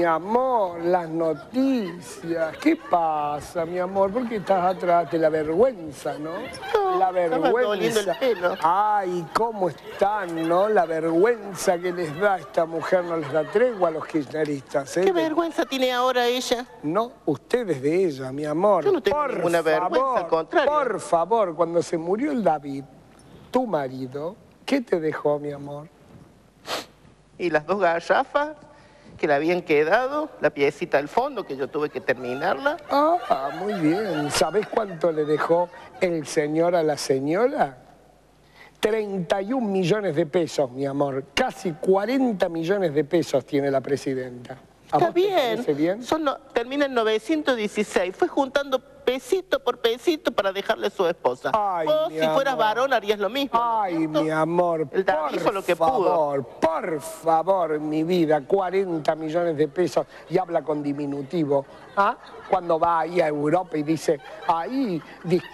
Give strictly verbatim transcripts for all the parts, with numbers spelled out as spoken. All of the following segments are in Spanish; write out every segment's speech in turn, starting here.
mi amor, las noticias. ¿Qué pasa, mi amor? ¿Por qué estás atrás de la vergüenza, no? No, la vergüenza. Doliendo el pelo. Ay, ¿cómo están, no? La vergüenza que les da a esta mujer no les da tregua a los kirchneristas, ¿eh? ¿Qué vergüenza tiene ahora ella? No, ustedes de ella, mi amor. Yo no tengo por ninguna favor, vergüenza, al contrario. Por favor, cuando se murió el David, tu marido, ¿qué te dejó, mi amor? Y las dos garrafas que le habían quedado, la piecita al fondo, que yo tuve que terminarla. Ah, muy bien. ¿Sabés cuánto le dejó el señor a la señora? treinta y un millones de pesos, mi amor. Casi cuarenta millones de pesos tiene la presidenta. Está bien. bien? Son no, termina en novecientos dieciséis. Fue juntando pesito por pesito para dejarle a su esposa. Ay, Vos, si amor. fueras varón, harías lo mismo. Ay, ¿no? mi amor, El David hizo lo que favor, pudo. por favor, mi vida, cuarenta millones de pesos y habla con diminutivo. ¿Ah? Cuando va ahí a Europa y dice, ahí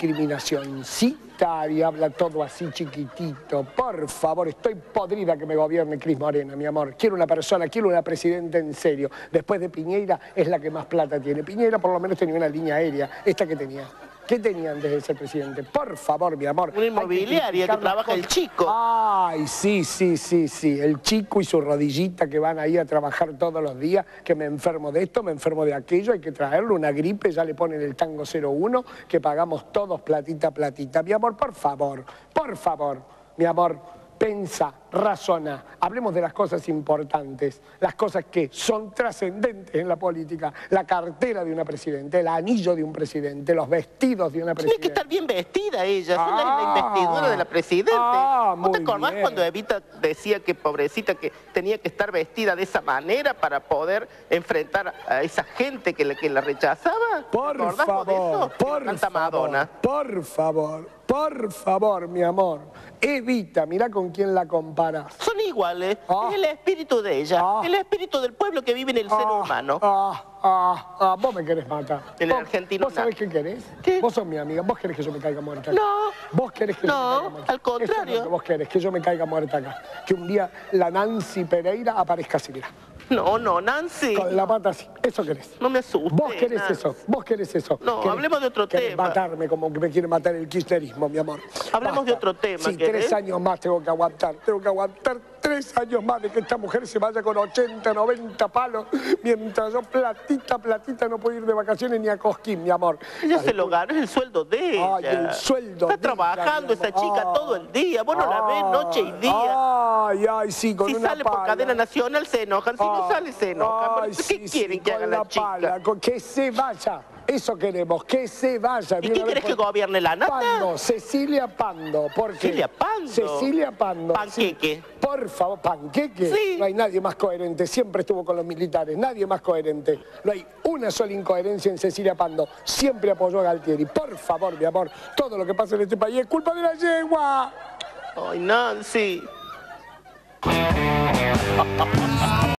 discriminacioncita y habla todo así chiquitito. Por favor, estoy podrida que me gobierne Cris Morena, mi amor. Quiero una persona, quiero una presidenta en serio. Después de Piñera es la que más plata tiene. Piñera por lo menos tenía una línea aérea. ¿Esta que tenía? ¿Qué tenía antes de ser presidente? Por favor, mi amor. Una inmobiliaria que, que trabaja el Chico. Ay, sí, sí, sí, sí. El Chico y su rodillita que van ahí a trabajar todos los días, que me enfermo de esto, me enfermo de aquello, hay que traerle una gripe, ya le ponen el tango cero uno, que pagamos todos platita, platita. Mi amor, por favor, por favor, mi amor. Pensa, razona, hablemos de las cosas importantes, las cosas que son trascendentes en la política, la cartera de una presidenta, el anillo de un presidente, los vestidos de una presidenta. Tiene que estar bien vestida ella, ah, es la investidura de la presidente. Ah, ¿No te acordás bien. cuando Evita decía que, pobrecita, que tenía que estar vestida de esa manera para poder enfrentar a esa gente que, le, que la rechazaba? Por ¿Te acordás favor, de eso? por Canta favor, Madonna. por favor, por favor, mi amor. Evita, mira con quién la comparas. Son iguales, Ah. es el espíritu de ella, Ah. el espíritu del pueblo que vive en el ah, ser humano. Ah, ah, ah, vos me querés matar. En el ¿Vos, argentino ¿Vos sabés qué querés? ¿Qué? Vos sos mi amiga, vos querés que yo me caiga muerta acá. No. Vos querés que yo No, me caiga muerta. al contrario. Eso es lo que vos querés, que yo me caiga muerta acá. Que un día la Nancy Pereira aparezca así, mira. No, no, Nancy. Con la pata así, eso querés. No me asustes. Vos querés Nancy. eso, vos querés eso. No, Querés- hablemos de otro querés tema. matarme como que me quiere matar el kirchnerismo, mi amor. Hablemos de otro tema, Sí, ¿querés? tres años más tengo que aguantar. Tengo que aguantar tres años más de que esta mujer se vaya con ochenta, noventa palos, mientras yo platita, platita no puedo ir de vacaciones ni a Cosquín, mi amor. Ella Ay, se lo ganó, es el sueldo de ella. Ay, el sueldo Está de trabajando ella, mi esa amor. chica Ay. todo el día. Vos no la ves noche y día. Ay, ay, sí, con Si una sale por pala. cadena nacional se enojan, si no Ay, sale se enojan. ay, ¿Qué sí, quieren sí, que con haga la, la chica? pala, con- que se vaya. Eso queremos, que se vaya. ¿Y De quién una vez querés que por- gobierne la nata? Pando, Cecilia Pando. ¿Por qué? Cecilia Pando. Cecilia Pando. Panqueque. Sí. Por favor, panqueque. Sí. No hay nadie más coherente. Siempre estuvo con los militares. Nadie más coherente. No hay una sola incoherencia en Cecilia Pando. Siempre apoyó a Galtieri. Por favor, mi amor. Todo lo que pasa en este país es culpa de la yegua. Ay, Nancy.